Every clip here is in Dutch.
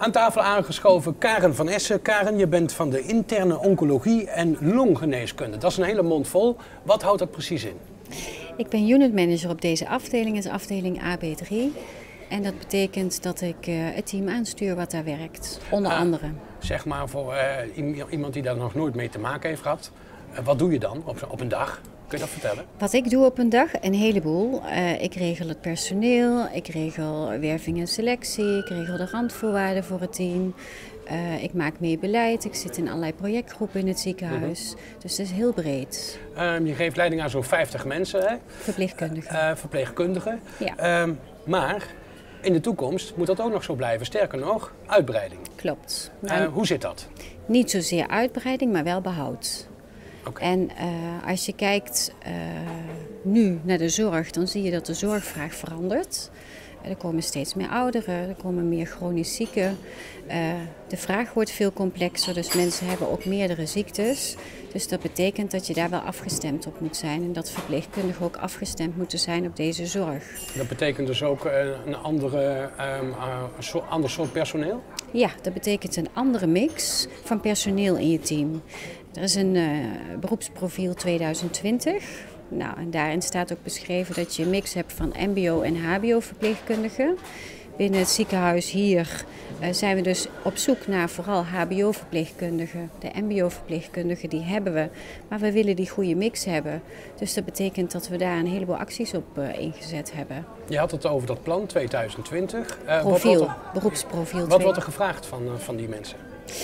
Aan tafel aangeschoven Karen van Essen. Karen, je bent van de interne oncologie en longgeneeskunde. Dat is een hele mond vol. Wat houdt dat precies in? Ik ben unitmanager op deze afdeling, het is afdeling AB3. En dat betekent dat ik het team aanstuur wat daar werkt, onder andere. Zeg maar voor iemand die daar nog nooit mee te maken heeft gehad. Wat doe je dan op een dag? Kun je dat vertellen? Wat ik doe op een dag? Een heleboel. Ik regel het personeel, ik regel werving en selectie, ik regel de randvoorwaarden voor het team. Ik maak mee beleid, ik zit in allerlei projectgroepen in het ziekenhuis. Dus het is heel breed. Je geeft leiding aan zo'n 50 mensen, hè? Verpleegkundigen. Verpleegkundigen. Ja. Maar in de toekomst moet dat ook nog zo blijven. Sterker nog, uitbreiding. Klopt. Hoe zit dat? Niet zozeer uitbreiding, maar wel behoud. Okay. En als je kijkt nu naar de zorg, dan zie je dat de zorgvraag verandert. Er komen steeds meer ouderen, er komen meer chronisch zieken. De vraag wordt veel complexer, dus mensen hebben ook meerdere ziektes. Dus dat betekent dat je daar wel afgestemd op moet zijn en dat verpleegkundigen ook afgestemd moeten zijn op deze zorg. Dat betekent dus ook een ander soort personeel? Ja, dat betekent een andere mix van personeel in je team. Er is een beroepsprofiel 2020. Nou, en daarin staat ook beschreven dat je een mix hebt van mbo- en hbo-verpleegkundigen. Binnen het ziekenhuis hier zijn we dus op zoek naar vooral hbo-verpleegkundigen. De mbo-verpleegkundigen die hebben we, maar we willen die goede mix hebben. Dus dat betekent dat we daar een heleboel acties op ingezet hebben. Je had het over dat plan 2020. Beroepsprofiel. Wat wordt er gevraagd van die mensen?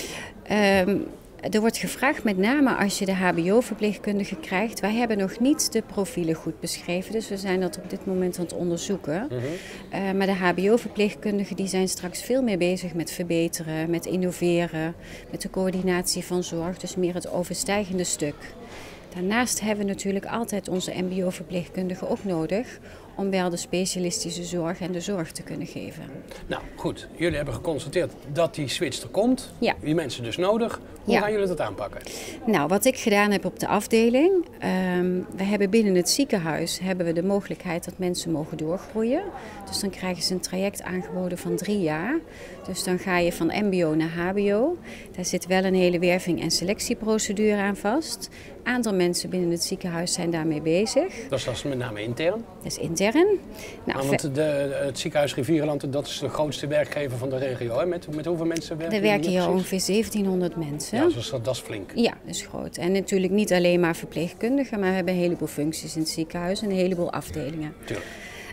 Er wordt gevraagd met name als je de hbo-verpleegkundige krijgt. Wij hebben nog niet de profielen goed beschreven, dus we zijn dat op dit moment aan het onderzoeken. Maar de hbo-verpleegkundigen die zijn straks veel meer bezig met verbeteren, met innoveren, met de coördinatie van zorg, dus meer het overstijgende stuk. Daarnaast hebben we natuurlijk altijd onze mbo-verpleegkundigen ook nodig om wel de specialistische zorg en de zorg te kunnen geven. Nou goed, jullie hebben geconstateerd dat die switch er komt. Ja. Die mensen dus nodig. Hoe gaan jullie dat aanpakken? Nou, wat ik gedaan heb op de afdeling. We hebben binnen het ziekenhuis de mogelijkheid dat mensen mogen doorgroeien. Dus dan krijgen ze een traject aangeboden van 3 jaar. Dus dan ga je van mbo naar hbo. Daar zit wel een hele werving- en selectieprocedure aan vast. Een aantal mensen binnen het ziekenhuis zijn daarmee bezig. Dat is met name intern? Dat is intern. Nou, want het ziekenhuis Rivierenland, dat is de grootste werkgever van de regio. Hè? Met hoeveel mensen werken er werken hier ongeveer 1700 mensen. Ja, dus dat is flink. Ja, dat is groot. En natuurlijk niet alleen maar verpleegkundigen, maar we hebben een heleboel functies in het ziekenhuis en een heleboel afdelingen. Tuurlijk.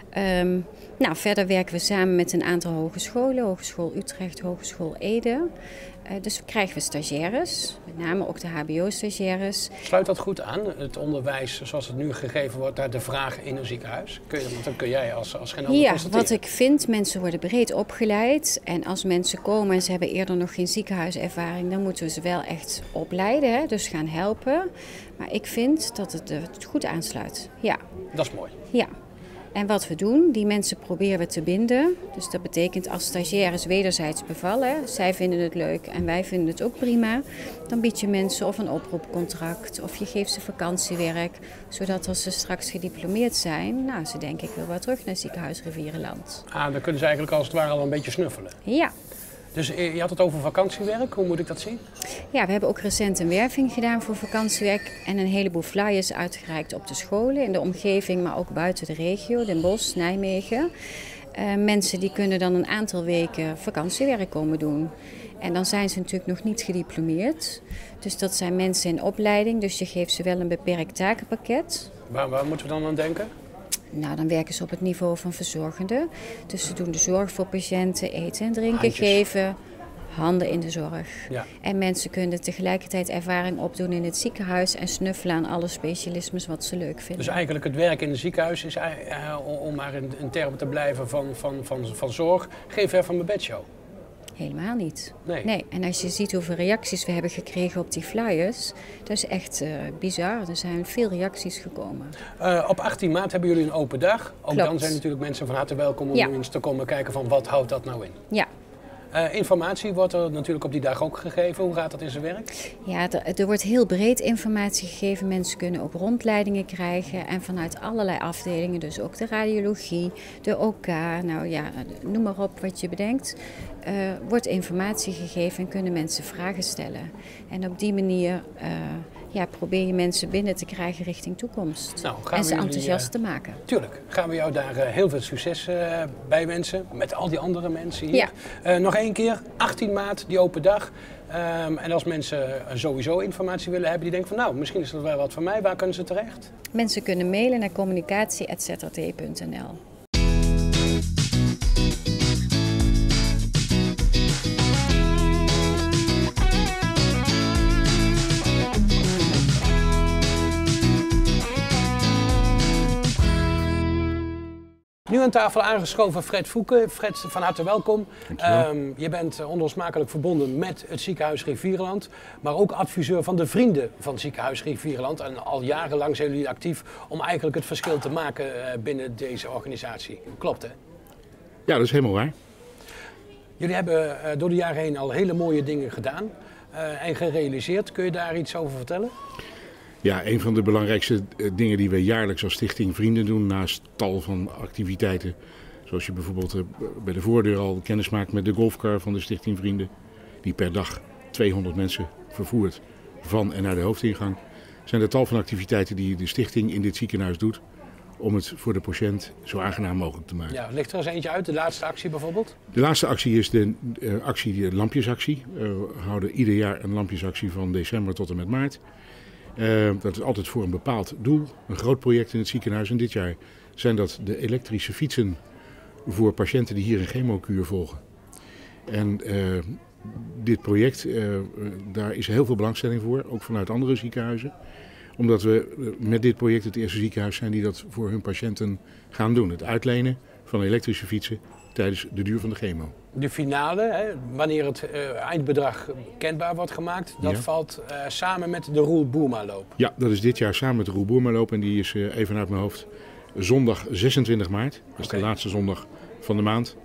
Verder werken we samen met een aantal hogescholen. Hogeschool Utrecht, Hogeschool Ede. Dus krijgen we stagiaires, met name ook de hbo-stagiaires. Sluit dat goed aan, het onderwijs zoals het nu gegeven wordt, naar de vraag in een ziekenhuis? Want dan kun jij als geen ander constateren. Wat ik vind, mensen worden breed opgeleid. En als mensen komen en ze hebben eerder nog geen ziekenhuiservaring, dan moeten we ze wel echt opleiden, hè? Dus gaan helpen. Maar ik vind dat het goed aansluit. Ja. Dat is mooi. Ja. En wat we doen, die mensen proberen we te binden. Dus dat betekent als stagiaires wederzijds bevallen. Zij vinden het leuk en wij vinden het ook prima. Dan bied je mensen of een oproepcontract of je geeft ze vakantiewerk. Zodat als ze straks gediplomeerd zijn, nou, ze denken ik wil wel terug naar ziekenhuis Rivierenland. Dan kunnen ze eigenlijk als het ware al een beetje snuffelen. Ja. Dus je had het over vakantiewerk, hoe moet ik dat zien? Ja, we hebben ook recent een werving gedaan voor vakantiewerk en een heleboel flyers uitgereikt op de scholen in de omgeving, maar ook buiten de regio, Den Bosch, Nijmegen. Mensen die kunnen dan een aantal weken vakantiewerk komen doen. En dan zijn ze natuurlijk nog niet gediplomeerd. Dus dat zijn mensen in opleiding, dus je geeft ze wel een beperkt takenpakket. Waar moeten we dan aan denken? Nou, dan werken ze op het niveau van verzorgenden. Dus ze doen de zorg voor patiënten, eten en drinken Handjes. Geven, handen in de zorg. Ja. En mensen kunnen tegelijkertijd ervaring opdoen in het ziekenhuis en snuffelen aan alle specialismes wat ze leuk vinden. Dus eigenlijk het werk in het ziekenhuis is, om maar in termen te blijven van zorg, geen ver van mijn bedshow. Helemaal niet. Nee. En als je ziet hoeveel reacties we hebben gekregen op die flyers, dat is echt bizar. Er zijn veel reacties gekomen. Op 18 maart hebben jullie een open dag. Ook Klopt. Dan zijn natuurlijk mensen van harte welkom om eens te komen kijken van wat houdt dat nou in. Ja. Informatie wordt er natuurlijk op die dag ook gegeven. Hoe gaat dat in zijn werk? Ja, er wordt heel breed informatie gegeven. Mensen kunnen ook rondleidingen krijgen. En vanuit allerlei afdelingen, dus ook de radiologie, de OK, nou ja, noem maar op wat je bedenkt. Wordt informatie gegeven en kunnen mensen vragen stellen. En op die manier probeer je mensen binnen te krijgen richting toekomst. Nou, en ze enthousiast te maken. Tuurlijk, gaan we jou daar heel veel succes bij wensen. Met al die andere mensen hier. Ja. Nog één keer, 18 maart, die open dag. En als mensen sowieso informatie willen hebben, die denken van nou, misschien is dat wel wat voor mij. Waar kunnen ze terecht? Mensen kunnen mailen naar communicatie@zrt.nl. Nu aan tafel aangeschoven Fred Fouke. Fred, van harte welkom. Je bent onlosmakelijk verbonden met het ziekenhuis Rivierenland, maar ook adviseur van de vrienden van het ziekenhuis Rivierenland. En al jarenlang zijn jullie actief om eigenlijk het verschil te maken binnen deze organisatie. Klopt, hè? Ja, dat is helemaal waar. Jullie hebben door de jaren heen al hele mooie dingen gedaan en gerealiseerd. Kun je daar iets over vertellen? Ja, een van de belangrijkste dingen die wij jaarlijks als Stichting Vrienden doen, naast tal van activiteiten, zoals je bijvoorbeeld bij de voordeur al kennis maakt met de golfcar van de Stichting Vrienden, die per dag 200 mensen vervoert van en naar de hoofdingang, zijn er tal van activiteiten die de stichting in dit ziekenhuis doet om het voor de patiënt zo aangenaam mogelijk te maken. Ja, ligt er eens eentje uit, de laatste actie bijvoorbeeld? De laatste actie is de lampjesactie. We houden ieder jaar een lampjesactie van december tot en met maart. Dat is altijd voor een bepaald doel, een groot project in het ziekenhuis. En dit jaar zijn dat de elektrische fietsen voor patiënten die hier een chemokuur volgen. En dit project, daar is heel veel belangstelling voor, ook vanuit andere ziekenhuizen. Omdat we met dit project het eerste ziekenhuis zijn die dat voor hun patiënten gaan doen. Het uitlenen van elektrische fietsen tijdens de duur van de chemo. De finale, hè, wanneer het eindbedrag kenbaar wordt gemaakt, dat valt samen met de Roel Boerma-loop. Ja, dat is dit jaar samen met de Roel Boerma-loop en die is even uit mijn hoofd zondag 26 maart. Dat is de laatste zondag van de maand.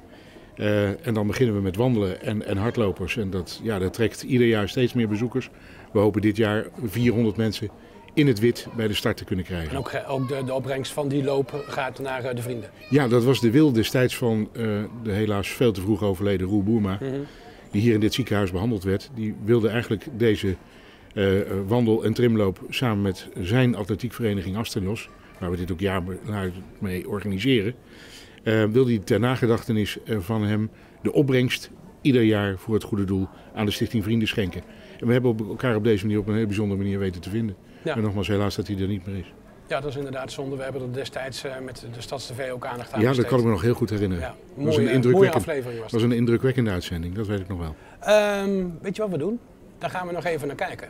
En dan beginnen we met wandelen en hardlopers. En dat trekt ieder jaar steeds meer bezoekers. We hopen dit jaar 400 mensen in het wit bij de start te kunnen krijgen. En ook de opbrengst van die loop gaat naar de vrienden? Ja, dat was de wil destijds van de helaas veel te vroeg overleden Roel Boerma, die hier in dit ziekenhuis behandeld werd. Die wilde eigenlijk deze wandel- en trimloop samen met zijn atletiekvereniging Astrenios, waar we dit ook jaar mee organiseren, wilde hij ter nagedachtenis van hem de opbrengst ieder jaar voor het goede doel aan de Stichting Vrienden schenken. En we hebben elkaar op deze manier op een hele bijzondere manier weten te vinden. Ja. En nogmaals, helaas dat hij er niet meer is. Ja, dat is inderdaad zonde. We hebben er destijds met de StadsTV ook aandacht aan besteed. besteed. Dat kan ik me nog heel goed herinneren. Ja, mooie aflevering was dat was een indrukwekkende uitzending, dat weet ik nog wel. Weet je wat we doen? Daar gaan we nog even naar kijken.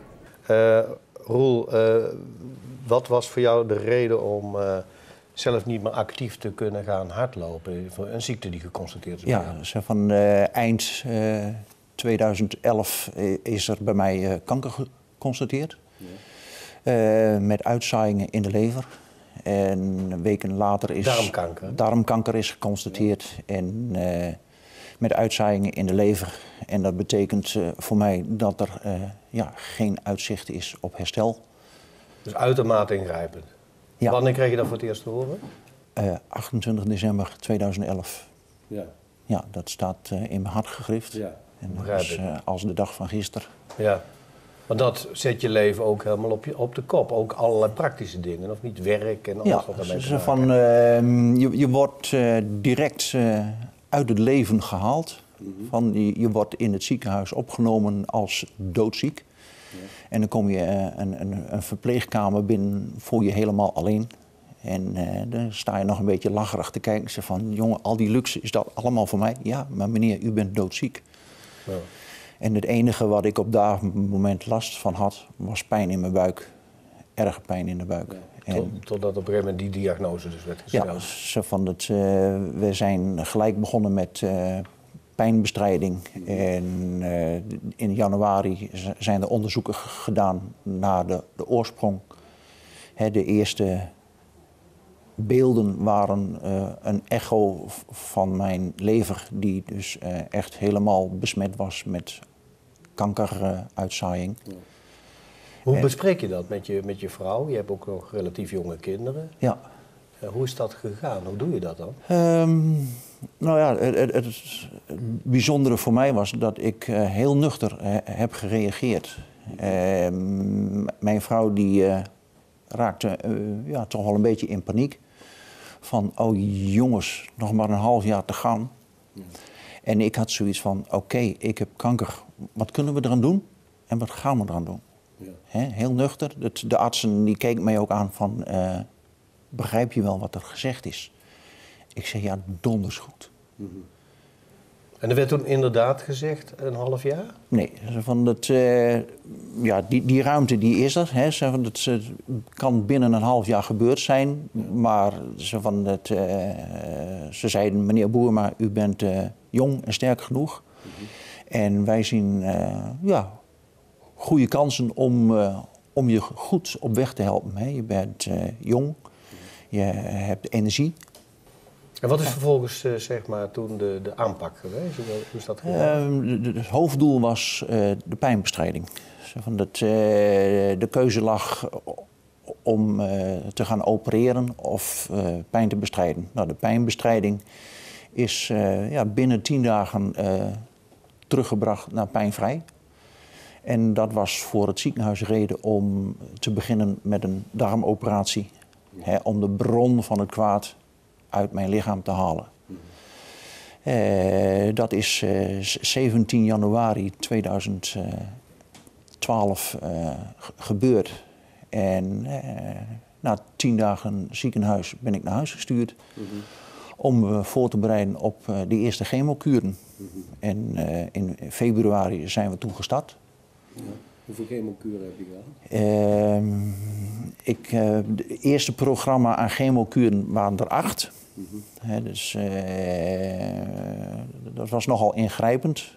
Roel, wat was voor jou de reden om zelf niet meer actief te kunnen gaan hardlopen? Voor een ziekte die geconstateerd is? Ja, van eind 2011 is er bij mij kanker geconstateerd. Met uitzaaiingen in de lever. En weken later is darmkanker is geconstateerd. En met uitzaaiingen in de lever. En dat betekent voor mij dat er geen uitzicht is op herstel. Dus uitermate ingrijpend. Ja. Wanneer kreeg je dat voor het eerst te horen? 28 december 2011. Ja. Ja, dat staat in mijn hart gegrift. Ja. En dat is als de dag van gisteren. Ja. Maar dat zet je leven ook helemaal op de kop. Ook allerlei praktische dingen, of niet? Werk en alles wat daarmee te maken. Je wordt direct uit het leven gehaald. Je wordt in het ziekenhuis opgenomen als doodziek. Ja. En dan kom je een verpleegkamer binnen, voel je helemaal alleen. En dan sta je nog een beetje lacherig te kijken. Ze van, jongen, al die luxe, is dat allemaal voor mij? Ja, maar meneer, u bent doodziek. Ja. En het enige wat ik op dat moment last van had, was pijn in mijn buik. Erge pijn in de buik. Ja, totdat op een gegeven moment die diagnose dus werd gesteld. Ja, we zijn gelijk begonnen met pijnbestrijding. En in januari zijn er onderzoeken gedaan naar de oorsprong. De eerste beelden waren een echo van mijn lever, die dus echt helemaal besmet was met kankeruitzaaiing. Ja. Hoe bespreek je dat met je vrouw? Je hebt ook nog relatief jonge kinderen. Ja. Hoe is dat gegaan? Hoe doe je dat dan? Nou ja, het bijzondere voor mij was dat ik heel nuchter heb gereageerd. Mijn vrouw die raakte toch wel een beetje in paniek. Van, oh jongens, nog maar een half jaar te gaan. Ja. En ik had zoiets van, oké, ik heb kanker. Wat kunnen we eraan doen? En wat gaan we eraan doen? Ja. Heel nuchter. De artsen die keken mij ook aan van, begrijp je wel wat er gezegd is? Ik zei, ja, donders goed. Mm-hmm. En er werd toen inderdaad gezegd een half jaar? Nee, van die ruimte die is er. Hè. Het kan binnen een half jaar gebeurd zijn. Maar ze zeiden, meneer Boerma, u bent jong en sterk genoeg. Mm-hmm. En wij zien goede kansen om je goed op weg te helpen. Hè. Je bent jong, je hebt energie. En wat is vervolgens toen de aanpak geweest? Hoe is dat gegaan? Het hoofddoel was de pijnbestrijding. De keuze lag om te gaan opereren of pijn te bestrijden. Nou, de pijnbestrijding is binnen 10 dagen teruggebracht naar pijnvrij. En dat was voor het ziekenhuis reden om te beginnen met een darmoperatie. Om de bron van het kwaad uit mijn lichaam te halen. Dat is 17 januari 2012 gebeurd. En na 10 dagen ziekenhuis ben ik naar huis gestuurd. Mm-hmm. Om me voor te bereiden op de eerste chemokuren. Mm-hmm. En in februari zijn we toen gestart. Ja. Hoeveel chemokuren heb je gedaan? Het eerste programma aan chemokuren waren er 8. Mm-hmm. Dus dat was nogal ingrijpend.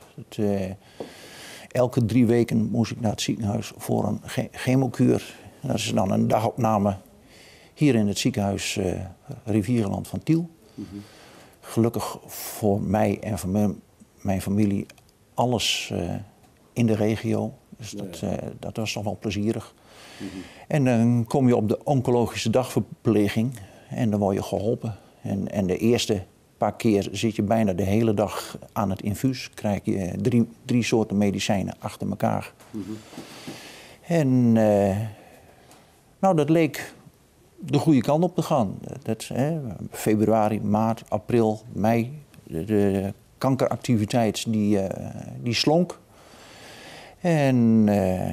Elke 3 weken moest ik naar het ziekenhuis voor een chemokuur. Dat is dan een dagopname hier in het ziekenhuis Rivierenland van Tiel. Mm-hmm. Gelukkig voor mij en voor mijn familie alles in de regio. Dus dat was nog wel plezierig. Mm-hmm. En dan kom je op de oncologische dagverpleging en dan word je geholpen. En de eerste paar keer zit je bijna de hele dag aan het infuus. Krijg je 3 soorten medicijnen achter elkaar. Mm-hmm. En dat leek de goede kant op te gaan. Februari, maart, april, mei. De kankeractiviteit die slonk. En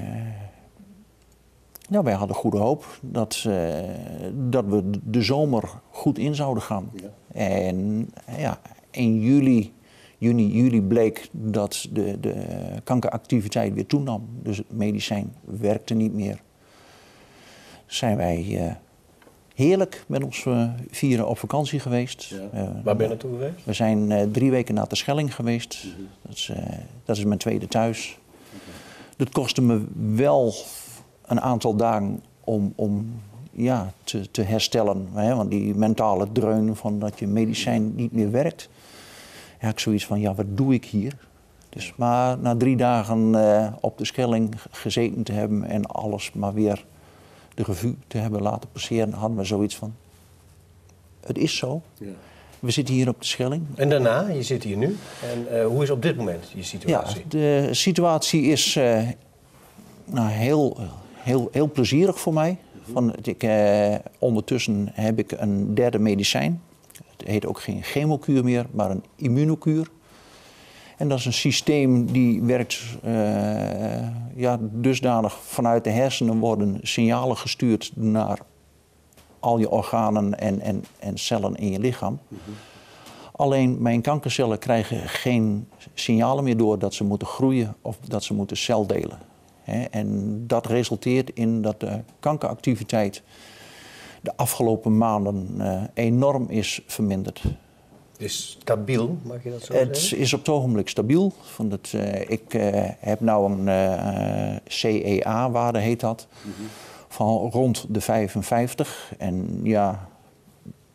wij hadden goede hoop dat we de zomer goed in zouden gaan. Ja. En in juni bleek dat de kankeractiviteit weer toenam. Dus het medicijn werkte niet meer. Zijn wij heerlijk met ons 4 op vakantie geweest. Ja. Waar ben je naartoe geweest? We zijn 3 weken naar Terschelling geweest. Mm-hmm. Dat is mijn tweede thuis. Okay. Dat kostte me wel een aantal dagen om te herstellen. Hè? Want die mentale dreun van dat je medicijn niet meer werkt. Ja, ik zoiets van, wat doe ik hier? Dus maar na 3 dagen op de Schelling gezeten te hebben en alles maar weer de revue te hebben laten passeren, hadden we zoiets van, het is zo. Ja. We zitten hier op de Schelling. En daarna, je zit hier nu. En hoe is op dit moment je situatie? Ja, de situatie is heel plezierig voor mij. Ondertussen heb ik een 3e medicijn. Het heet ook geen chemokuur meer, maar een immunokuur. En dat is een systeem die werkt dusdanig vanuit de hersenen worden signalen gestuurd naar al je organen en cellen in je lichaam. Mm-hmm. Alleen mijn kankercellen krijgen geen signalen meer door dat ze moeten groeien of dat ze moeten celdelen. En dat resulteert in dat de kankeractiviteit de afgelopen maanden enorm is verminderd. Is stabiel, mag je dat zo zeggen? Het is op het ogenblik stabiel. Ik heb nou een CEA-waarde, heet dat, mm-hmm. van rond de 55. En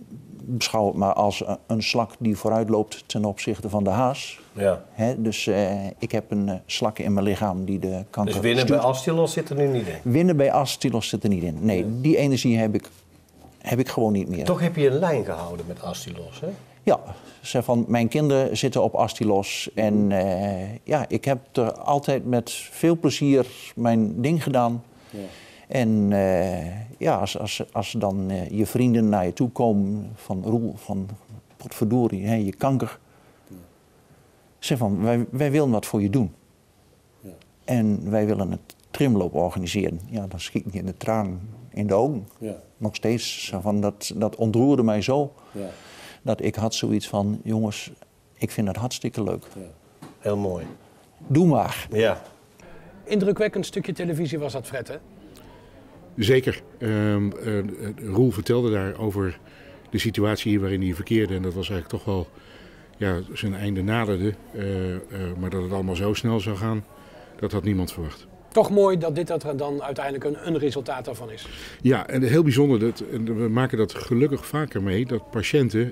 beschouw het maar als een slak die vooruit loopt ten opzichte van de haas. Ja. Dus ik heb een slak in mijn lichaam die de kanker Dus winnen bij Astylos zit er nu niet in? Winnen bij Astylos zit er niet in. Nee, die energie heb ik gewoon niet meer. Toch heb je een lijn gehouden met Astylos, hè? Ja, zeg van mijn kinderen zitten op Astylos. En ik heb er altijd met veel plezier mijn ding gedaan. Ja. En als dan je vrienden naar je toe komen van Roel, van potverdorie, je kanker. Ja. Zeg van, wij willen wat voor je doen. Ja. En wij willen een trimloop organiseren. Ja, dan schiet je in de traan in de ogen. Ja. Nog steeds. Van, dat ontroerde mij zo. Ja. Dat ik had zoiets van, jongens, ik vind het hartstikke leuk. Ja. Heel mooi. Doe maar. Ja. Indrukwekkend stukje televisie was dat, Fred, hè? Zeker. Roel vertelde daar over de situatie waarin hij verkeerde. En dat was eigenlijk toch wel zijn einde naderde. Maar dat het allemaal zo snel zou gaan, dat had niemand verwacht. Toch mooi dat dit er dan uiteindelijk een resultaat daarvan is. Ja, en heel bijzonder, we maken dat gelukkig vaker mee, dat patiënten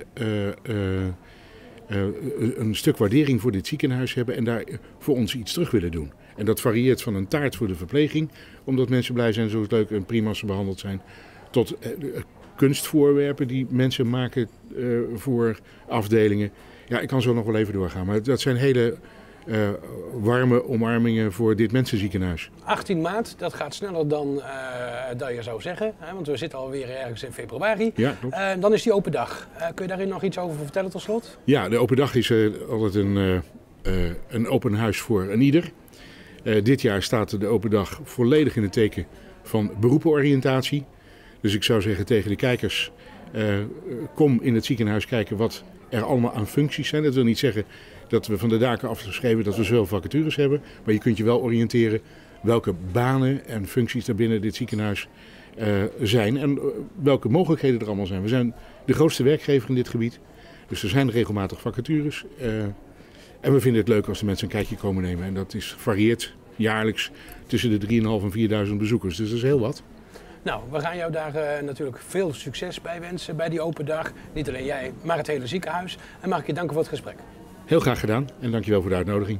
een stuk waardering voor dit ziekenhuis hebben en daar voor ons iets terug willen doen. En dat varieert van een taart voor de verpleging, omdat mensen blij zijn, zo is het leuk en prima als ze behandeld zijn, tot kunstvoorwerpen die mensen maken voor afdelingen. Ja, ik kan zo nog wel even doorgaan, maar dat zijn hele warme omarmingen voor dit mensenziekenhuis. 18 maart, dat gaat sneller dan je zou zeggen, hè, want we zitten alweer ergens in februari. Ja, klopt. Dan is die open dag. Kun je daarin nog iets over vertellen tot slot? Ja, de open dag is altijd een open huis voor een ieder. Dit jaar staat de open dag volledig in het teken van beroepenoriëntatie. Dus ik zou zeggen tegen de kijkers, kom in het ziekenhuis kijken wat er allemaal aan functies zijn. Dat wil niet zeggen dat we van de daken afgeschreven dat we zoveel vacatures hebben. Maar je kunt je wel oriënteren welke banen en functies er binnen dit ziekenhuis zijn. En welke mogelijkheden er allemaal zijn. We zijn de grootste werkgever in dit gebied. Dus er zijn regelmatig vacatures. En we vinden het leuk als de mensen een kijkje komen nemen. En dat varieert jaarlijks tussen de 3.500 en 4.000 bezoekers. Dus dat is heel wat. Nou, we gaan jou daar natuurlijk veel succes bij wensen bij die open dag. Niet alleen jij, maar het hele ziekenhuis. En mag ik je danken voor het gesprek. Heel graag gedaan en dankjewel voor de uitnodiging.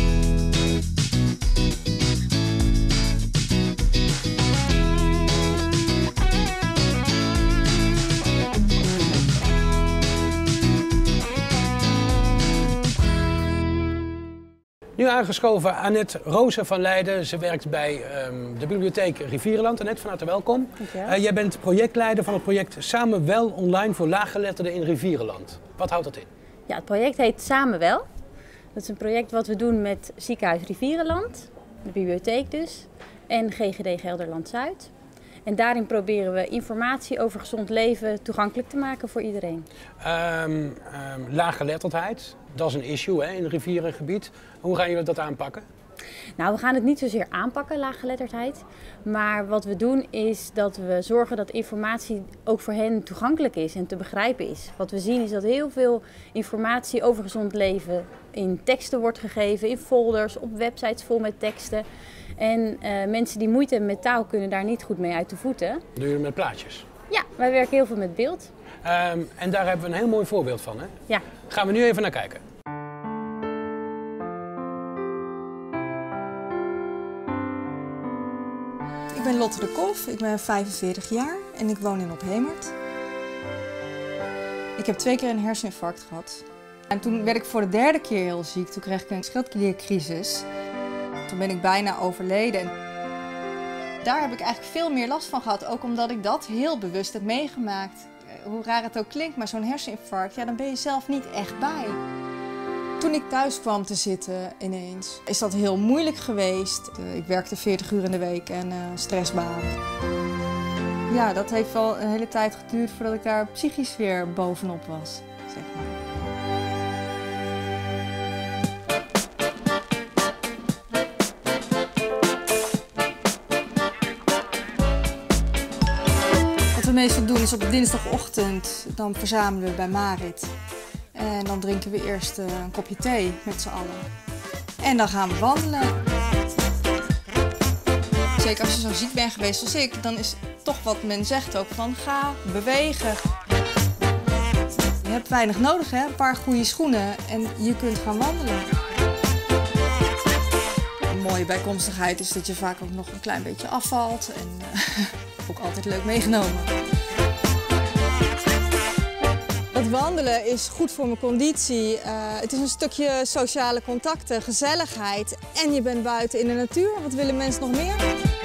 Nu aangeschoven Annette Rozen van Leiden. Ze werkt bij de bibliotheek Rivierenland. Annette, van harte welkom. Jij bent projectleider van het project Samen Wel online voor laaggeletterden in Rivierenland. Wat houdt dat in? Ja, het project heet Samen Wel. Dat is een project wat we doen met Ziekenhuis Rivierenland, de bibliotheek dus, en GGD Gelderland-Zuid. En daarin proberen we informatie over gezond leven toegankelijk te maken voor iedereen. Laaggeletterdheid, dat is een issue in het rivierengebied. Hoe gaan jullie dat aanpakken? Nou, we gaan het niet zozeer aanpakken, laaggeletterdheid. Maar wat we doen is dat we zorgen dat informatie ook voor hen toegankelijk is en te begrijpen is. Wat we zien is dat heel veel informatie over gezond leven in teksten wordt gegeven, in folders, op websites vol met teksten. En mensen die moeite hebben met taal kunnen daar niet goed mee uit de voeten. Doen jullie met plaatjes? Ja, wij werken heel veel met beeld. En daar hebben we een heel mooi voorbeeld van, hè? Ja. Gaan we nu even naar kijken. Ik ben Lotte de Kolf, ik ben 45 jaar en ik woon in Ophemert. Ik heb 2 keer een herseninfarct gehad. En toen werd ik voor de 3e keer heel ziek, toen kreeg ik een schildkliercrisis. Toen ben ik bijna overleden. Daar heb ik eigenlijk veel meer last van gehad, ook omdat ik dat heel bewust heb meegemaakt. Hoe raar het ook klinkt, maar zo'n herseninfarct, ja, dan ben je zelf niet echt bij. Toen ik thuis kwam te zitten ineens, is dat heel moeilijk geweest. Ik werkte 40 uur in de week en stressbaan. Ja, dat heeft wel een hele tijd geduurd voordat ik daar psychisch weer bovenop was, zeg maar. Wat we meestal doen is op dinsdagochtend, dan verzamelen we bij Marit. En dan drinken we eerst een kopje thee met z'n allen. En dan gaan we wandelen. Zeker als je zo ziek bent geweest als ik, dan is toch wat men zegt ook van ga bewegen. Je hebt weinig nodig, hè? Een paar goede schoenen en je kunt gaan wandelen. Een mooie bijkomstigheid is dat je vaak ook nog een klein beetje afvalt en ook altijd leuk meegenomen. Het wandelen is goed voor mijn conditie. Het is een stukje sociale contacten, gezelligheid en je bent buiten in de natuur. Wat willen mensen nog meer?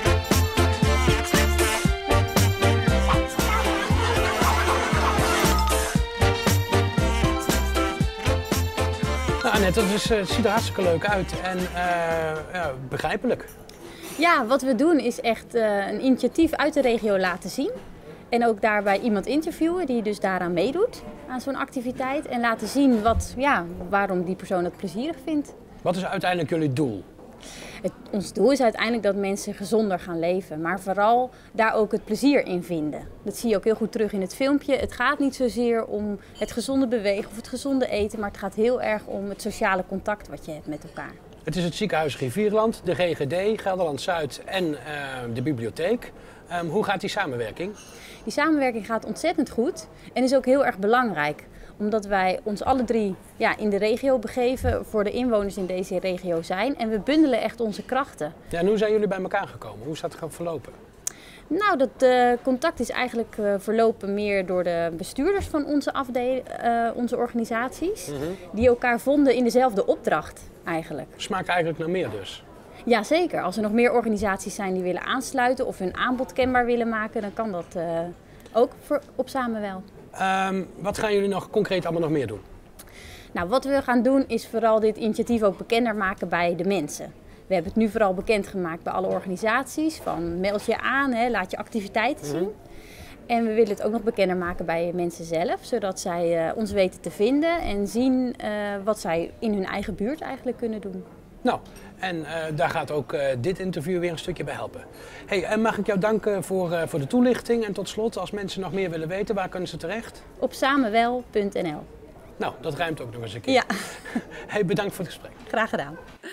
Nou Annette, het ziet er hartstikke leuk uit en begrijpelijk. Ja, wat we doen is echt een initiatief uit de regio laten zien. En ook daarbij iemand interviewen die dus daaraan meedoet, aan zo'n activiteit. En laten zien waarom die persoon het plezierig vindt. Wat is uiteindelijk jullie doel? Ons doel is uiteindelijk dat mensen gezonder gaan leven. Maar vooral daar ook het plezier in vinden. Dat zie je ook heel goed terug in het filmpje. Het gaat niet zozeer om het gezonde bewegen of het gezonde eten. Maar het gaat heel erg om het sociale contact wat je hebt met elkaar. Het is het ziekenhuis Rivierenland, de GGD, Gelderland Zuid en de bibliotheek. Hoe gaat die samenwerking? Die samenwerking gaat ontzettend goed en is ook heel erg belangrijk. Omdat wij ons alle drie in de regio begeven, voor de inwoners in deze regio zijn. En we bundelen echt onze krachten. Ja, en hoe zijn jullie bij elkaar gekomen? Hoe is dat gaan verlopen? Nou, dat contact is eigenlijk verlopen meer door de bestuurders van onze organisaties. Die elkaar vonden in dezelfde opdracht eigenlijk. Smaakt eigenlijk naar meer dus? Jazeker. Als er nog meer organisaties zijn die willen aansluiten of hun aanbod kenbaar willen maken, dan kan dat ook op Samenwel. Wat gaan jullie nog concreet allemaal nog meer doen? Nou, wat we gaan doen is vooral dit initiatief ook bekender maken bij de mensen. We hebben het nu vooral bekendgemaakt bij alle organisaties. Van meld je aan, laat je activiteiten zien. En we willen het ook nog bekender maken bij mensen zelf. Zodat zij ons weten te vinden en zien wat zij in hun eigen buurt eigenlijk kunnen doen. Nou, en daar gaat ook dit interview weer een stukje bij helpen. Hey, en mag ik jou danken voor de toelichting. En tot slot, als mensen nog meer willen weten, waar kunnen ze terecht? Op samenwel.nl. Nou, dat rijmt ook nog eens een keer. Ja. Hey, bedankt voor het gesprek. Graag gedaan.